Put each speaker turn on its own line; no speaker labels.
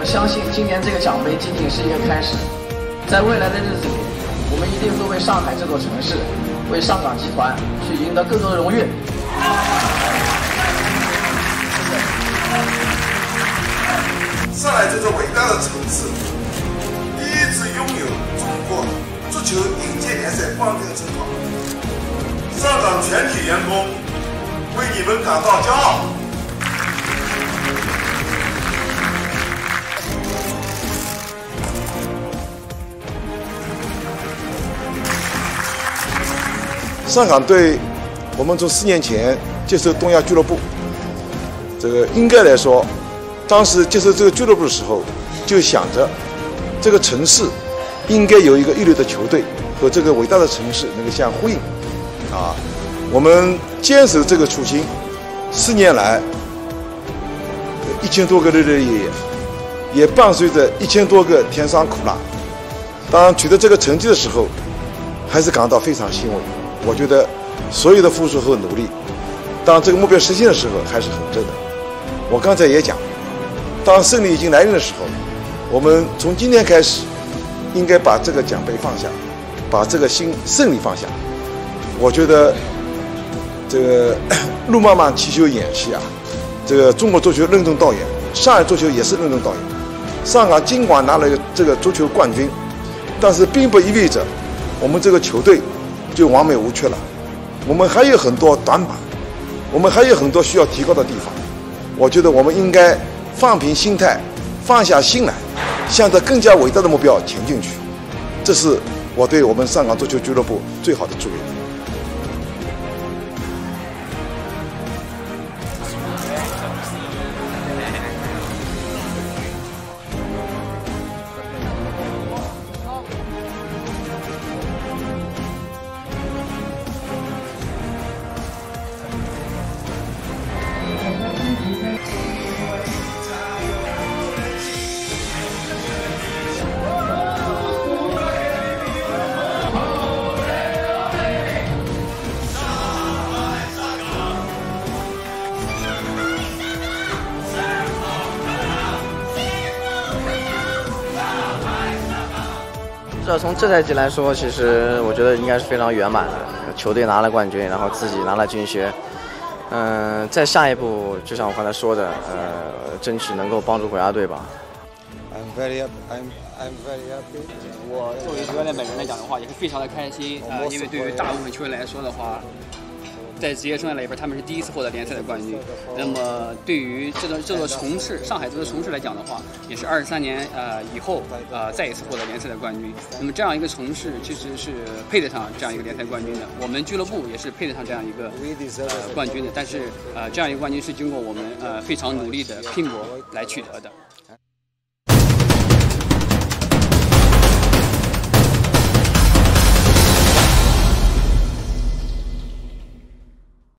我相信今年这个奖杯仅仅是一个开始，在未来的日子里，我们一定会为上海这座城市，为上港集团去赢得更多的荣誉。
上海这座伟大的城市，第一次拥有中国足球顶级联赛冠军称号。上港全体员工为你们感到骄傲。
上港队，我们从4年前接手东亚俱乐部，这个应该来说，当时接手这个俱乐部的时候，就想着这个城市应该有一个一流的球队和这个伟大的城市能够相呼应。我们坚守这个初心，4年来1000多个日日夜夜，也伴随着1000多个甜酸苦辣。当取得这个成绩的时候，还是感到非常欣慰。我觉得所有的付出和努力，当这个目标实现的时候，还是很值得。我刚才也讲，当胜利已经来临的时候，我们从今天开始，应该把这个奖杯放下，把这个胜利放下。我觉得这个路漫漫其修远兮啊，这个中国足球任重道远，上海足球也是任重道远。上港尽管拿了这个足球冠军，但是并不意味着我们这个球队就完美无缺了，我们还有很多短板，我们还有很多需要提高的地方。我觉得我们应该放平心态，放下心来，向着更加伟大的目标前进去。这是我对我们上港足球俱乐部最好的祝愿。
从这赛季来说，其实我觉得应该是非常圆满的。球队拿了冠军，然后自己拿了金靴。在下一步，就像我刚才说的，争取能够帮助国家队吧。
I'm very happy.
我作为主教练本人来讲的话，也是非常的开心因为对于大部分球员来说的话，在职业生涯里边，他们是第一次获得联赛的冠军。那么对于这座城市，上海这座城市来讲的话，也是23年以后再一次获得联赛的冠军。那么这样一个城市其实是配得上这样一个联赛冠军的，我们俱乐部也是配得上这样一个冠军的。但是这样一个冠军是经过我们非常努力的拼搏来取得的。